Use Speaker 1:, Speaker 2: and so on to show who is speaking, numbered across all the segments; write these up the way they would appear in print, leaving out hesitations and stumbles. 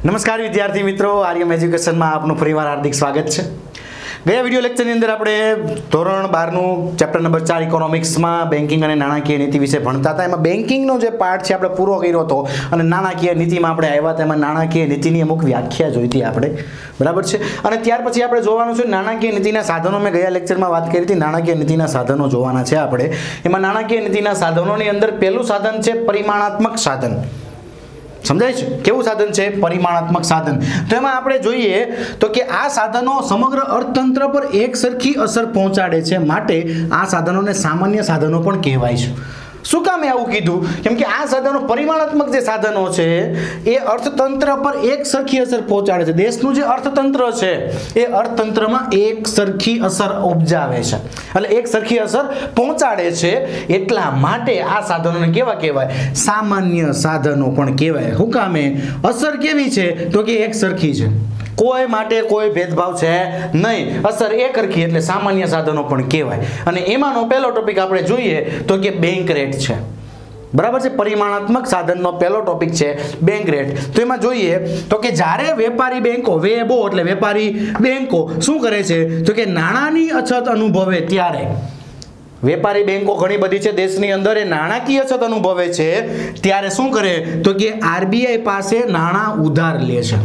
Speaker 1: नमस्कार विद्यार्थी मित्रों, आर्यम एज्युकेशन में आपનું ફરીવાર હાર્દિક સ્વાગત છે। ગયા વિડિયો લેક્ચરની અંદર આપણે ધોરણ 12 નું ચેપ્ટર નંબર 4 ઇકોનોમિક્સ માં બેન્કિંગ અને નાણાકીય નીતિ વિશે ભણતા હતા। એમાં બેન્કિંગ નો જે પાર્ટ છે આપણે પૂરો કર્યો હતો અને નાણાકીય નીતિમાં આપણે આવ્યા હતા। એમાં નાણાકીય નીતિની અમુક વ્યાખ્યા જોઈતી આપણે, બરાબર છે। અને ત્યાર પછી આપણે જોવાનું છે નાણાકીય નીતિના સાધનો। મેં ગયા લેક્ચરમાં વાત કરી હતી નાણાકીય નીતિના સાધનો જોવાના છે આપણે। એમાં નાણાકીય નીતિના સાધનોની અંદર પહેલું સાધન છે પરિમાણાત્મક સાધન। समझाय छे केवुं साधन छे? परिमाणात्मक साधन। तो एमां आपणे जोईए तो के आ साधनो समग्र अर्थतंत्र पर एक सरखी असर पहोंचाडे छे, माटे आ साधनोने सामान्य साधनो पण कहेवाय छे। શું કામે આવું કીધું? કેમ કે આ સાધનો પરિમાણાત્મક જે સાધનો છે એ અર્થતંત્ર પર એક સરખી અસર પહોંચાડે છે। દેશનું જે અર્થતંત્ર છે એ અર્થતંત્રમાં એક સરખી અસર ઉપજાવે છે, એટલે એક સરખી અસર પહોંચાડે છે। એટલા માટે આ સાધનોને કેવા કહેવાય? સામાન્ય સાધનો પણ કહેવાય। શું કામે? અસર કેવી છે? તો કે એક સરખી છે, કોઈ માટે કોઈ ભેદભાવ છે નહીં, અસર એકરખી, એટલે સામાન્ય સાધનો પણ કહેવાય। અને એમાંનો પહેલો ટોપિક આપણે જોઈએ તો કે બેંક રેટ છે, બરાબર છે। પરિમાણાત્મક સાધનનો પહેલો ટોપિક છે બેંક રેટ। તો એમાં જોઈએ તો કે જ્યારે વેપારી બેંકો વેબો એટલે વેપારી બેંકો શું કરે છે તો કે નાણાંની અછત અનુભવે ત્યારે, વેપારી બેંકો ઘણી બધી છે દેશની અંદર, એ નાણાકીય અછત અનુભવે છે ત્યારે શું કરે તો કે આરબીઆઈ પાસે નાણાં ઉધાર લે છે।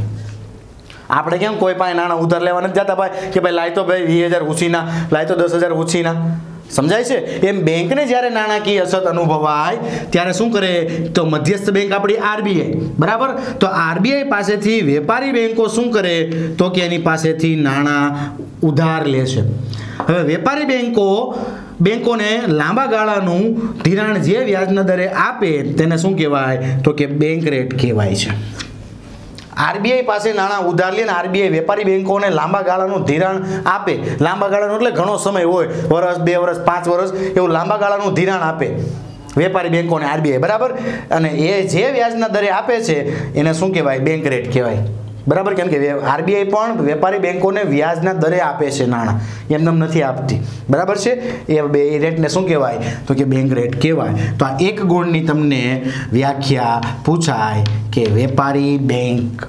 Speaker 1: આપણે કેમ કોઈ પાસે નાણાં ઉધાર લેવા નથી જતા ભાઈ કે ભાઈ લાય તો ભાઈ 20,000 ઉછીના, લાય તો 10,000 ઉછીના, સમજાય છે? એમ બેંકને જ્યારે નાણાકીય અછત અનુભવાય ત્યારે શું કરે તો મધ્યસ્થ બેંક આપણી આરબીઆઈ, બરાબર। તો આરબીઆઈ પાસેથી વેપારી બેંકો શું કરે તો કે એની પાસેથી નાણાં ઉધાર લે છે। હવે વેપારી બેંકોને લાંબા ગાળાનું ધિરાણ જે વ્યાજના દરે આપે તેને શું કહેવાય તો કે બેંક રેટ કહેવાય છે। આરબીઆઈ પાસે નાણાં ઉધાર લે ને આરબીઆઈ વેપારી બેંકોને લાંબા ગાળાનું ધિરાણ આપે। લાંબા ગાળાનું એટલે ઘણો સમય હોય, વર્ષ, 2 વર્ષ, 5 વર્ષ, એવું લાંબા ગાળાનું ધિરાણ આપે વેપારી બેંકોને આરબીઆઈ, બરાબર। અને એ જે વ્યાજના દરે આપે છે એને શું કહેવાય? બેંક રેટ કહેવાય, બરાબર। કેમ કે આરબીઆઈ પણ વેપારી બેંકોને વ્યાજના દરે આપે છે નાણાં, એમને નથી આપતી, બરાબર છે। એ રેટને શું કહેવાય તો કે બેંક રેટ કહેવાય। તો આ એક ગુણની તમને વ્યાખ્યા પૂછાય કે વેપારી બેંક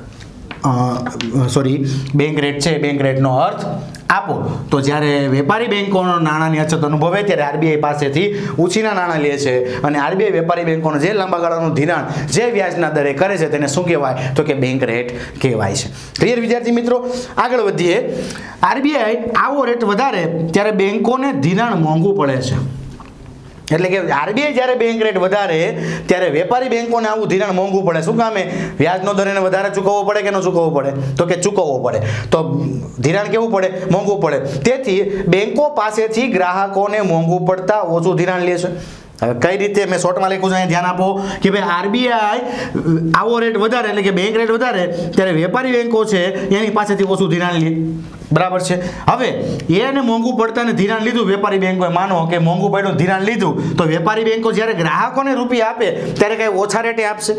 Speaker 1: બેંક રેટ છે, બેંક રેટનો અર્થ આપો। તો જ્યારે વેપારી બેંકોનો નાણાંની અછત અનુભવે ત્યારે આરબીઆઈ પાસેથી ઉછીના નાણાં લે છે અને આરબીઆઈ વેપારી બેંકોને જે લાંબા ગાળાનું ધિરાણ જે વ્યાજના દરે કરે છે તેને શું કહેવાય તો કે બેંક રેટ કહેવાય છે। ક્લિયર વિદ્યાર્થી મિત્રો? આગળ વધીએ। આરબીઆઈ આવો રેટ વધારે ત્યારે બેંકોને ધિરાણ મોંઘું પડે છે, એટલે કે આરબીઆઈ જ્યારે બેંક રેટ વધારે ત્યારે વેપારી બેંકોને આવું ધિરાણ મોંઘું પડે। શું કામે? વ્યાજનો દર એને વધારે ચૂકવવો પડે કે ન ચૂકવવો પડે તો કે ચૂકવવો પડે, તો ધિરાણ કેવું પડે? મોંઘું પડે। તેથી બેંકો પાસેથી ગ્રાહકોને મોંઘું પડતા ઓછું ધિરાણ લે છે। હવે કઈ રીતે? મેં શોર્ટમાં લખ્યું છે, ધ્યાન આપો કે ભાઈ આરબીઆઈ આવો રેટ વધારે એટલે કે બેંક રેટ વધારે ત્યારે વેપારી બેંકો છે એની પાસેથી ઓછું ધિરાણ લે, બરાબર છે। હવે એને મોંઘું પડતા ને ધિરાણ લીધું વેપારી બેંકોએ, માનો કે મોંઘું પડ્યું ધિરાણ લીધું, તો વેપારી બેંકો જ્યારે ગ્રાહકોને રૂપિયા આપે ત્યારે કઈ ઓછા રેટે આપશે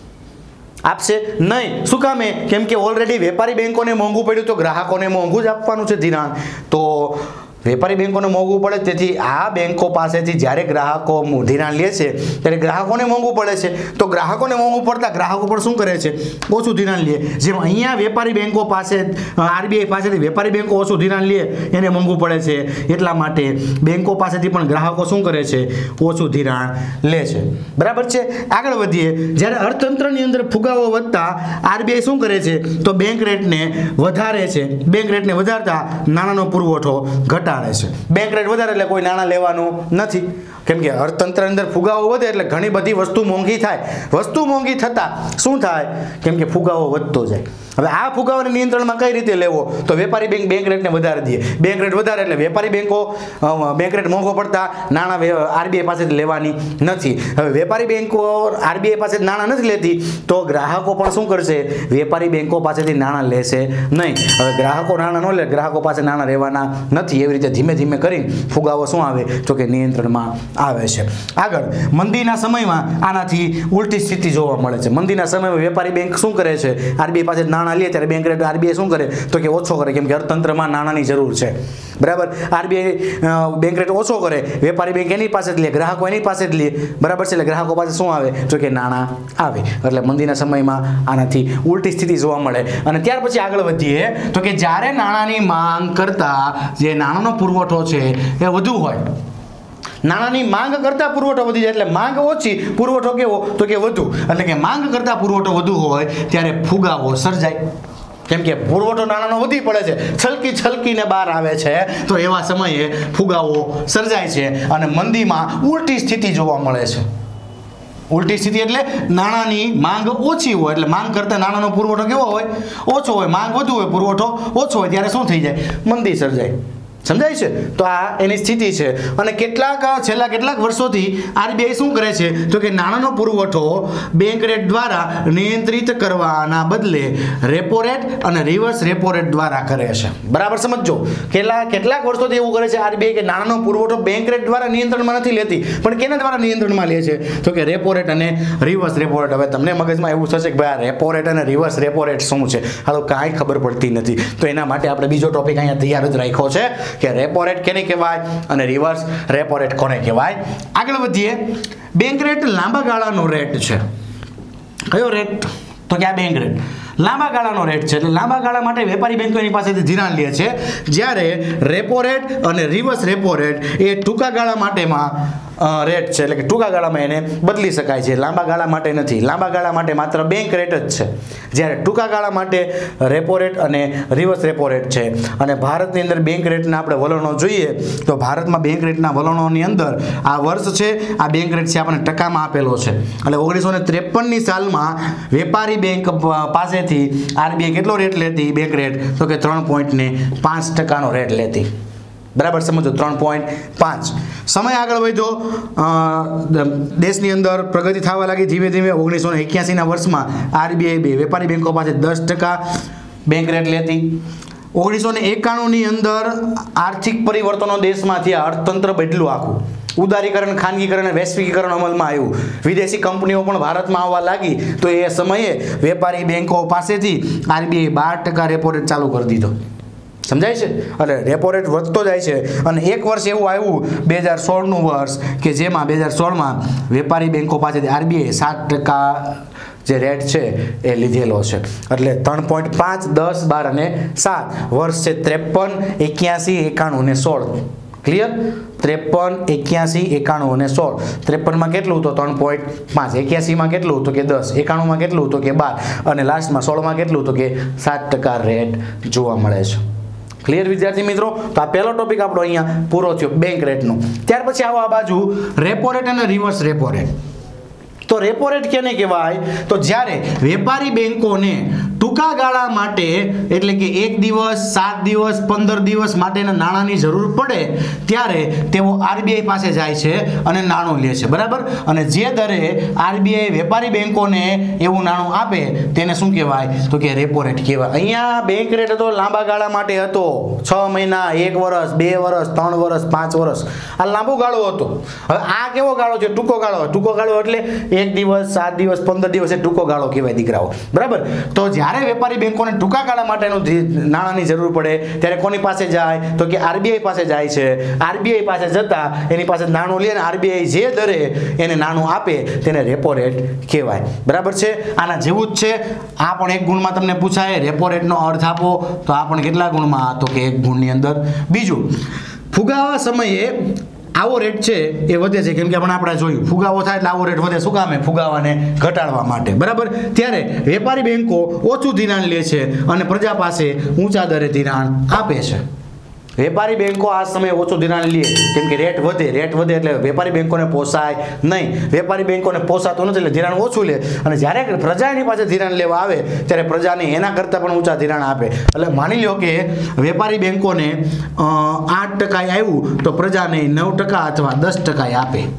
Speaker 1: નહીં। શું કામે? કેમ કે ઓલરેડી વેપારી બેંકોને મોંઘું પડ્યું તો ગ્રાહકોને મોંઘું જ આપવાનું છે ધિરાણ, તો વેપારી બેંકોને મોંઘું પડે, તેથી આ બેંકો પાસેથી જ્યારે ગ્રાહકો ધિરાણ લે છે ત્યારે ગ્રાહકોને મોંઘું પડે છે, તો ગ્રાહકોને મોંઘું પડતા ગ્રાહકો પણ શું કરે છે? ઓછું ધિરાણ લે। જેમ અહીંયા વેપારી બેંકો પાસે આરબીઆઈ પાસેથી વેપારી બેંકો ઓછું ધિરાણ લે એને મોંઘું પડે છે, એટલા માટે બેંકો પાસેથી પણ ગ્રાહકો શું કરે છે? ઓછું ધિરાણ લે છે, બરાબર છે। આગળ વધીએ। જ્યારે અર્થતંત્રની અંદર ફુગાવો વધતા આરબીઆઈ શું કરે છે તો બેંક રેટને વધારે છે। બેંક રેટને વધારતા નાણાંનો પુરવઠો ઘટાડે છે। બેંક રેટ વધારે એટલે કોઈ નાણાં લેવાનું નથી, કેમ કે અર્થતંત્ર અંદર ફુગાવો વધે એટલે ઘણી બધી વસ્તુ મોંઘી થાય। વસ્તુ મોંઘી થતા શું થાય? કેમ કે ફુગાવો વધતો જાય। હવે આ ફુગાવાને નિયંત્રણમાં કઈ રીતે લેવો તો વેપારી બેંક રેટને વધારી દે। બેંક રેટ વધારે એટલે વેપારી બેંકો બેંક રેટ મોંઘો પડતા નાણાં આરબીઆઈ પાસેથી લેવાની નથી। હવે વેપારી બેંકો આરબીઆઈ પાસેથી નાણાં નથી લેતી તો ગ્રાહકો પણ શું કરશે? વેપારી બેંકો પાસેથી નાણાં લેશે નહીં। હવે ગ્રાહકો નાણાં ન લે, ગ્રાહકો પાસે નાણાં રહેવાના નથી। એવી રીતે ધીમે ધીમે કરીને ફુગાવો શું આવે તો કે નિયંત્રણમાં આવે છે. આગળ મંદીના સમયમાં આનાથી ઉલટી સ્થિતિ જોવા મળે છે. મંદીના સમયમાં વેપારી બેંક શું કરે છે, આરબીઆઈ પાસે નાણાં લે ત્યારે બેંક રેટ આરબીઆઈ શું કરે તો કે ઓછો કરે, કેમ કે અર્થતંત્રમાં નાણાંની જરૂર છે. બરાબર, આરબીઆઈ બેંક રેટ ઓછો કરે, વેપારી બેંક એની પાસે જ લે, ગ્રાહકો એની પાસે જ લે. બરાબર છે, એટલે ગ્રાહકો પાસે શું આવે તો કે નાણાં આવે. એટલે મંદીના સમયમાં આનાથી ઉલટી સ્થિતિ જોવા મળે. અને ત્યાર પછી આગળ વધીએ તો કે જ્યારે નાણાંની માંગ કરતાં જે નાણાંનો પુરવઠો છે એ વધુ હોય, નાણાંની માંગ કરતાં પુરવઠો વધી જાય, એટલે માંગ ઓછી, પુરવઠો કેવો તો કે વધુ, એટલે કે માંગ કરતાં પુરવઠો વધુ હોય ત્યારે ફુગાવો સર્જાય. કેમ કે પુરવઠો નાણાંનો વધી પડે છે, છલકીને બહાર આવે છે, તો એવા સમયે ફુગાવો સર્જાય છે અને મંદીમાં ઉલટી સ્થિતિ જોવા મળે છે. ઉલટી સ્થિતિ એટલે નાણાંની માંગ ઓછી હોય, એટલે માંગ કરતાં નાણાંનો પુરવઠો કેવો હોય, ઓછો હોય, માંગ વધુ હોય, પુરવઠો ઓછો હોય, ત્યારે શું થઈ જાય, મંદી સર્જાય. સમજાય છે? તો આ એની સ્થિતિ છે. અને છેલ્લા કેટલાક વર્ષોથી આરબીઆઈ શું કરે છે તો કે નાણાંનો પુરવઠો બેંક રેટ દ્વારા નિયંત્રિત કરવાના બદલે રેપો રેટ અને રિવર્સ રેપો રેટ દ્વારા કરે છે. બરાબર સમજો, કેટલાક વર્ષોથી એવું કરે છે આરબીઆઈ કે નાણાંનો પુરવઠો બેંક રેટ દ્વારા નિયંત્રણમાં નથી લેતી, પણ કેના દ્વારા નિયંત્રણમાં લે છે તો કે રેપો રેટ અને રિવર્સ રેપો રેટ. હવે તમને મગજમાં એવું થશે કે ભાઈ આ રેપો રેટ અને રિવર્સ રેપો રેટ શું છે, આ તો કાંઈ ખબર પડતી નથી. તો એના માટે આપણે બીજો ટોપિક અહીંયા તૈયાર જ રાખ્યો છે કે રેપો રેટ કેને કહેવાય અને રિવર્સ રેપો રેટ કોને કહેવાય. આગળ વધીએ. બેંક રેટ લાંબા ગાળાનો રેટ છે. કયો રેટ તો કે આ બેંક રેટ લાંબા ગાળાનો રેટ છે. એટલે લાંબા ગાળા માટે વેપારી બેંકો એની પાસેથી ધિરાણ લે છે, જ્યારે રેપો રેટ અને રિવર્સ રેપો રેટ એ ટૂંકા ગાળા માટેમાં રેટ છે, એટલે કે ટૂંકા ગાળામાં એને બદલી શકાય છે, લાંબા ગાળા માટે નથી. લાંબા ગાળા માટે માત્ર બેંક રેટ જ છે, જ્યારે ટૂંકા ગાળા માટે રેપો રેટ અને રિવર્સ રેપો રેટ છે. અને ભારતની અંદર બેંક રેટના આપણે વલણો જોઈએ તો ભારતમાં બેંક રેટના વલણોની અંદર આ વર્ષ છે, આ બેંક રેટ છે આપણને ટકામાં આપેલો છે. એટલે 1953ની સાલમાં વેપારી બેંક પાસેથી આરબીઆઈ કેટલો રેટ લેતી બેંક રેટ તો કે 3.5% રેટ લેતી. બરાબર સમજો, 3.5. સમય આગળ વધ્યો, દેશની અંદર પ્રગતિ થવા લાગી ધીમે ધીમે. 1981ના વર્ષમાં આરબીઆઈ વેપારી બેંકો પાસે 10% બેંક રેટ લેતી. 1991ની અંદર આર્થિક પરિવર્તનો દેશમાં થયા, અર્થતંત્ર બદલું આખું, ઉદારીકરણ, ખાનગીકરણ અને વૈશ્વિકીકરણ અમલમાં આવ્યું, વિદેશી કંપનીઓ પણ ભારતમાં આવવા લાગી. તો એ સમયે વેપારી બેંકો પાસેથી આરબીઆઈ 12% રેપો રેટ ચાલુ કરી દીધો. સમજાય છે? એટલે રેપો રેટ વધતો જાય છે. અને એક વર્ષ એવું આવ્યું 2016નું વર્ષ કે જેમાં 2016માં વેપારી બેંકો પાસેથી આરબીઆઈ 7% જે રેટ છે એ લીધેલો છે. એટલે 3.5, 10, 12 અને 7 વર્ષ છે 53, 81, 91 અને 16. ક્લિયર? 53, 81, 91 અને 16. 53માં કેટલું તો 3.5, 81માં કેટલું તો કે 10, 91માં કેટલું તો કે 12 અને લાસ્ટમાં 16માં કેટલું તો કે 7% રેટ જોવા મળે છે. ક્લિયર વિદ્યાર્થી મિત્રો? તો આ પહેલો ટોપિક આપણો અહીંયા પૂરો થયો બેંક રેટનો. ત્યાર પછી આવો આ બાજુ રેપો રેટ અને રિવર્સ રેપો રેટ. તો રેપો રેટ કેને કહેવાય તો જ્યારે વેપારી બેંકોને ટૂંકા ગાળા માટે, એટલે કે 1 દિવસ, 7 દિવસ, 15 દિવસ માટેના નાણાંની જરૂર પડે ત્યારે તેઓ આરબીઆઈ પાસે જાય છે અને નાણું લે છે. બરાબર? અને જે દરે આરબીઆઈ વેપારી બેંકોને એવું નાણું આપે તેને શું કહેવાય તો કે રેપો રેટ કહેવાય. અહીંયા બેંક રેટ હતો લાંબા ગાળા માટે હતો, 6 મહિના, 1 વર્ષ, 2 વર્ષ, 3 વર્ષ, 5 વર્ષ, આ લાંબો ગાળો હતો. હવે આ કેવો ગાળો છે? ટૂંકો ગાળો. ટૂંકો ગાળો એટલે 1 દિવસ, 7 દિવસ, 15 દિવસ એ ટૂંકો ગાળો કહેવાય દીકરાઓ. બરાબર? તો જ્યારે વેપારી બેંકોને ટૂંકા ગાળા માટેનું નાણાંની જરૂર પડે ત્યારે કોની પાસે જાય તો કે આરબીઆઈ પાસે જાય છે. આરબીઆઈ પાસે જતા એની પાસે નાણું લે અને આરબીઆઈ જે દરે એને નાણું આપે તેને રેપો રેટ કહેવાય. બરાબર છે? આના જેવું જ છે. આ પણ એક ગુણમાં તમને પૂછાય, રેપો રેટનો અર્થ આપો, તો આ પણ કેટલા ગુણમાં તો કે 1 ગુણની અંદર. બીજું, ફુગાવા સમયે આવો રેટ છે એ વધે છે, કેમ કે આપણે જોયું ફુગાવો થાય એટલે આવો રેટ વધે. શું કામે? ફુગાવાને ઘટાડવા માટે. બરાબર? ત્યારે વેપારી બેંકો ઓછું ધિરાણ લે છે અને પ્રજા પાસે ઊંચા દરે ધિરાણ આપે છે. વેપારી બેંકો આ સમયે ઓછું ધિરાણ લે કેમ કે રેટ વધે એટલે વેપારી બેંકોને પોસાય નહીં. વેપારી બેંકોને પોસાતું નથી એટલે ધિરાણ ઓછું લે. અને જ્યારે પ્રજા એની પાસે ધિરાણ લેવા આવે ત્યારે પ્રજાને એના કરતાં પણ ઊંચા ધિરાણ આપે. એટલે માની લો કે વેપારી બેંકોને 8% આવ્યું તો પ્રજાને 9% અથવા 10% આપે.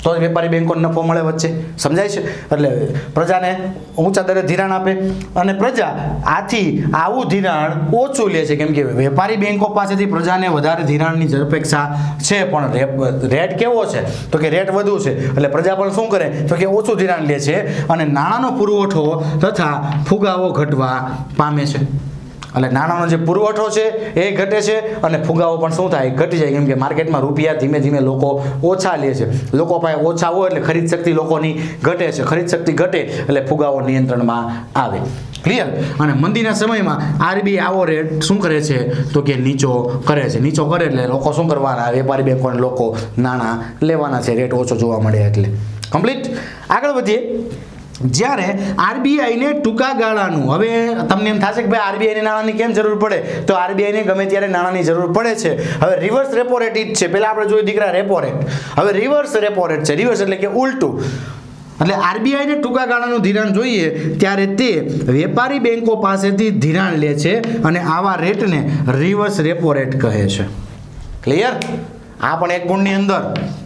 Speaker 1: તો જ વેપારી બેંકોને નફો મળે વચ્ચે, સમજાય છે? એટલે પ્રજાને ઊંચા દરે ધિરાણ આપે અને પ્રજા આથી આવું ધિરાણ ઓછું લે છે, કેમ કે વેપારી બેંકો પાસેથી પ્રજાને વધારે ધિરાણની અપેક્ષા છે, પણ રેટ કેવો છે તો કે રેટ વધુ છે, એટલે પ્રજા પણ શું કરે તો કે ઓછું ધિરાણ લે છે અને નાણાંનો પુરવઠો તથા ફુગાવો ઘટવા પામે છે. એટલે નાણાંનો જે પુરવઠો છે એ ઘટે છે અને ફુગાવો પણ શું થાય, ઘટી જાય, કેમ કે માર્કેટમાં રૂપિયા ધીમે ધીમે લોકો ઓછા લે છે, લોકો પાસે ઓછા હોય એટલે ખરીદ શક્તિ લોકોની ઘટે છે, ખરીદ શક્તિ ઘટે એટલે ફુગાવો નિયંત્રણમાં આવે. ક્લિયર? અને મંદીના સમયમાં આરબીઆઈ આવો રેટ શું કરે છે તો કે નીચો કરે છે. નીચો કરે એટલે લોકો શું કરવાના, વેપારી બેંકોના લોકો નાણાં લેવાના છે, રેટ ઓછો જોવા મળે એટલે. કમ્પ્લીટ. આગળ વધીએ. જ્યારે આરબીઆઈને ટૂંકા ગાળાનું, હવે તમને એમ થશે કે ભાઈ આરબીઆઈને નાણાંની કેમ જરૂર પડે, તો આરબીઆઈને ગમે ત્યારે નાણાંની જરૂર પડે છે. હવે રિવર્સ રેપો રેટ જ છે. પહેલા આપણે જોયું દીકરા રેપો રેટ, હવે રિવર્સ રેપો રેટ છે. રિવર્સ એટલે કે ઉલટું. એટલે આરબીઆઈને ટૂંકા ગાળાનું ધિરાણ જોઈએ ત્યારે તે વેપારી બેંકો પાસેથી ધિરાણ લે છે અને આવા રેટને રિવર્સ રેપો રેટ કહે છે. ક્લિયર? આ પણ એક ગુણની અંદર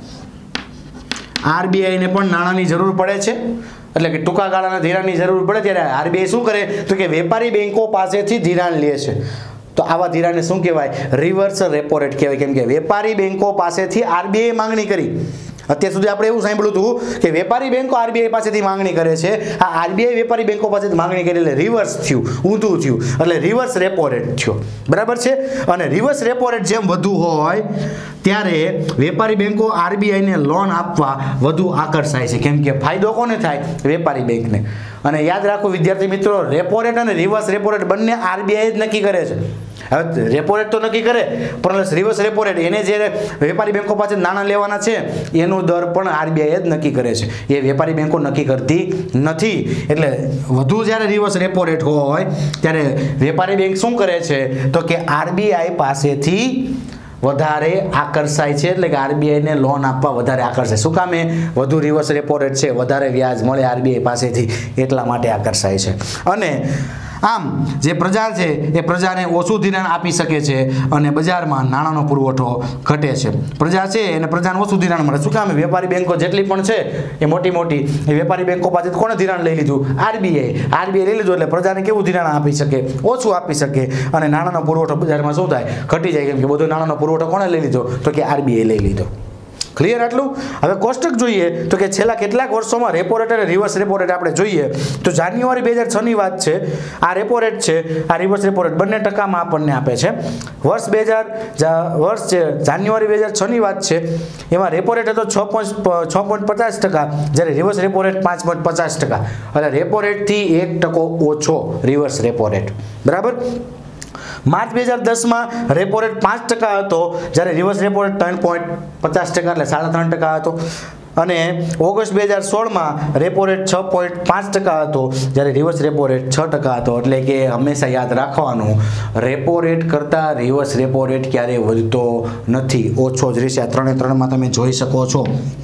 Speaker 1: આરબીઆઈને પણ નાણાંની જરૂર પડે છે, એટલે કે ટૂંકા ગાળાના ધિરાણની જરૂર પડે ત્યારે આરબીઆઈ શું કરે તો કે વેપારી બેંકો પાસેથી ધિરાણ લે છે. તો આવા ધિરાણને શું કહેવાય? રિવર્સ રેપો રેટ કહેવાય, કેમ કે વેપારી બેંકો પાસેથી આરબીઆઈ માંગણી કરી. અત્યાર સુધી આપણે એવું સાંભળ્યું હતું કે વેપારી બેંકો આરબીઆઈ પાસેથી માંગણી કરે છે, આ આરબીઆઈ વેપારી બેંકો પાસેથી માંગણી કરી એટલે રિવર્સ થયું, ઊંધું થયું, એટલે રિવર્સ રેપો રેટ થયો. બરાબર છે? અને રિવર્સ રેપો રેટ જેમ વધુ હોય ત્યારે વેપારી બેંકો આરબીઆઈને લોન આપવા વધુ આકર્ષાય છે, કેમ કે ફાયદો કોને થાય? વેપારી બેંકને. અને યાદ રાખો વિદ્યાર્થી મિત્રો, રેપો રેટ અને રિવર્સ રેપો રેટ બંને આરબીઆઈ જ નક્કી કરે છે. હવે રેપો રેટ તો નક્કી કરે, પણ રિવર્સ રેપો રેટ એને જે વેપારી બેંકો પાસે નાણાં લેવાના છે એનો દર પણ આરબીઆઈ જ નક્કી કરે છે, એ વેપારી બેંકો નક્કી કરતી નથી. એટલે વધુ જ્યારે રિવર્સ રેપો રેટ હોય ત્યારે વેપારી બેંક શું કરે છે તો કે આરબીઆઈ પાસેથી વધારે આકર્ષાય છે, એટલે કે આરબીઆઈને લોન આપવા વધારે આકર્ષાય. શું કામે? વધુ રિવર્સ રેપો રેટ છે, વધારે વ્યાજ મળે આરબીઆઈ પાસેથી, એટલા માટે આકર્ષાય છે. અને આમ જે પ્રજા છે એ પ્રજાને ઓછું ધિરાણ આપી શકે છે અને બજારમાં નાણાંનો પુરવઠો ઘટે છે. પ્રજા છે એને પ્રજાને ઓછું ધિરાણ મળે. શું કામ? વેપારી બેંકો જેટલી પણ છે એ મોટી એ વેપારી બેંકો પાસે કોણે ધિરાણ લઈ લીધું? આરબીઆઈ લઈ લીધું, એટલે પ્રજાને કેવું ધિરાણ આપી શકે? ઓછું આપી શકે અને નાણાંનો પુરવઠો બજારમાં શું થાય? ઘટી જાય, કેમ કે બધો નાણાંનો પુરવઠો કોણે લઈ લીધો તો કે આરબીઆઈ લઈ લીધો. ક્લિયર? આટલું. હવે કોષ્ટક જોઈએ તો કે છેલ્લા કેટલાક વર્ષોમાં રેપો રેટ અને રિવર્સ રેપો રેટ આપણે જોઈએ તો જાન્યુઆરી 2006ની વાત છે. આ રેપો રેટ છે, આ રિવર્સ રેપો રેટ બંને ટકામાં આપણને આપે છે. વર્ષ છે જાન્યુઆરી 2006ની વાત છે, એમાં રેપો રેટ હતો 6.50%, જ્યારે રિવર્સ રેપો રેટ 5.50%. એટલે રેપો રેટથી 1% ઓછો રિવર્સ રેપો રેટ. બરાબર? માર્ચ 2010માં રેપો રેટ 5% હતો, જ્યારે રિવર્સ રેપો રેટ 3.50% એટલે 3.5% હતો. અને ઓગસ્ટ 2016માં રેપો રેટ 6.5% હતો, જ્યારે રિવર્સ રેપો રેટ 6% હતો. એટલે કે હંમેશા યાદ રાખવાનું, રેપો રેટ કરતાં રિવર્સ રેપો રેટ ક્યારેય વધતો નથી, ઓછો જ રહેશે. આ 3.3માં તમે જોઈ શકો છો,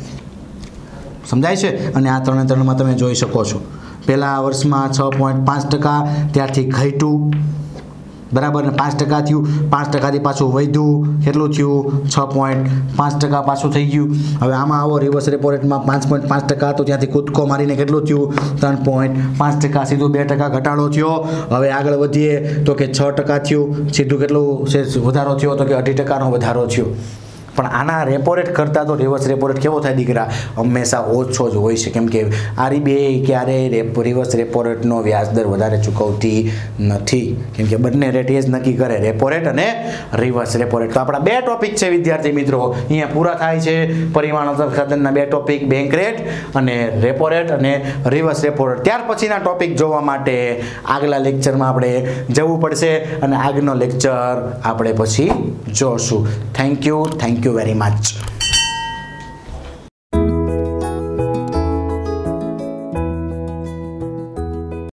Speaker 1: સમજાય છે? અને આ 3.3માં તમે જોઈ શકો છો પહેલા વર્ષમાં 6.5%, ત્યારથી ઘટ્યું, બરાબર, ને 5% થયું, 5%થી પાછું વધ્યું, કેટલું થયું? 6.5% પાછું થઈ ગયું. હવે આમાં આવો રિવર્સ રેપો રેટમાં 5.5% હતો, ત્યાંથી કૂદકો મારીને કેટલું થયું? 3.5%, સીધું 2% ઘટાડો થયો. હવે આગળ વધીએ તો કે 6% થયું, સીધું કેટલું વધારો થયો તો કે 2.5%નો વધારો થયો. પણ આના રેપો રેટ કરતાં તો રિવર્સ રેપો રેટ કેવો થાય દીકરા? હંમેશા ઓછો જ હોય છે, કેમ કે આરબીઆઈ ક્યારેય રિવર્સ રેપો રેટનો વ્યાજદર વધારે ચૂકવતી નથી, કેમ કે બંને રેટ એ જ નક્કી કરે, રેપો રેટ અને રિવર્સ રેપો રેટ. તો આપણા 2 ટોપિક છે વિદ્યાર્થી મિત્રો, અહીંયા પૂરા થાય છે. પરિમાણોત્તર ખાતરના 2 ટોપિક, બેંક રેટ અને રેપો રેટ અને રિવર્સ રેપો રેટ. ત્યાર પછીના ટોપિક જોવા માટે આગલા લેક્ચરમાં આપણે જવું પડશે અને આગળનો લેક્ચર આપણે પછી જોશું. Thank you very much.